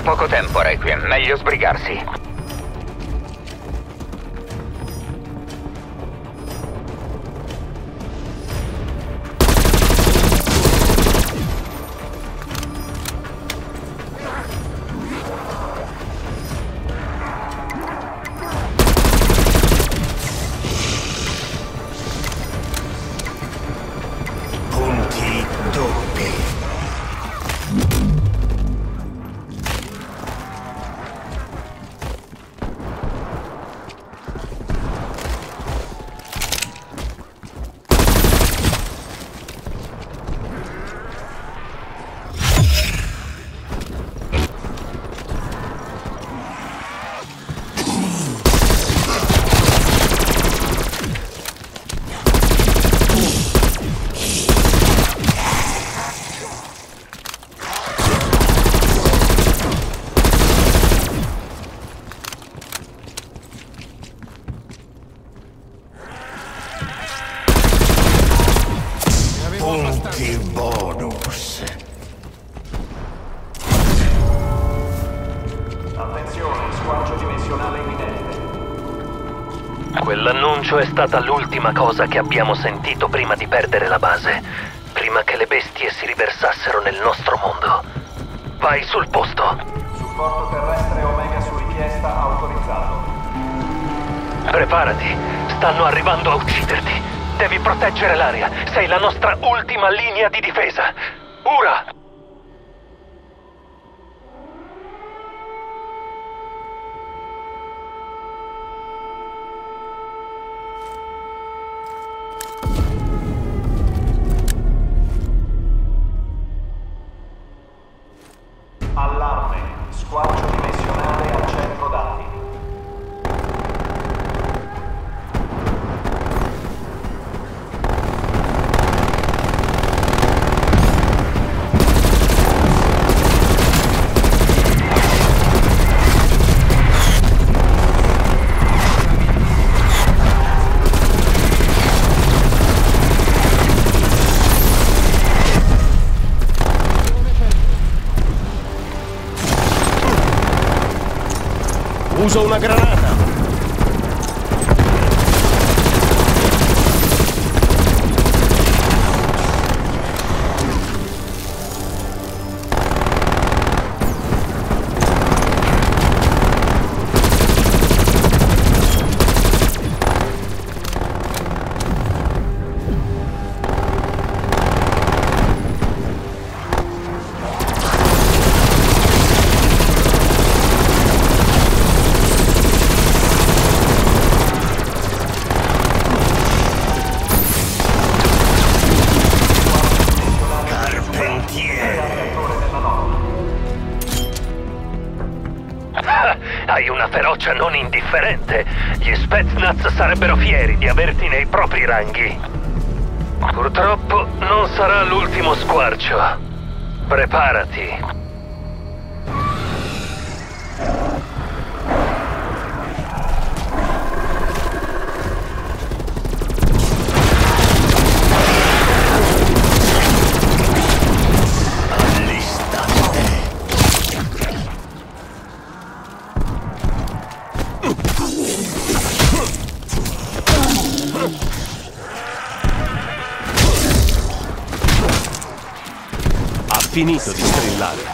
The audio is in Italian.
poco tempo, Requiem. Meglio sbrigarsi. Punti doppi. Punti bonus. Attenzione, squarcio dimensionale imminente. Quell'annuncio è stata l'ultima cosa che abbiamo sentito prima di perdere la base, prima che le bestie si riversassero nel nostro mondo. Vai sul posto. Supporto terrestre Omega su richiesta autorizzato. Preparati, stanno arrivando a ucciderti. Devi proteggere l'area, sei la nostra ultima linea di difesa. Ora! Allarme, squarcio dimensionale al centro dati. Uso una granata. Hai una ferocia non indifferente. Gli Spetsnaz sarebbero fieri di averti nei propri ranghi. Purtroppo non sarà l'ultimo squarcio. Preparati. Ha finito di strillare.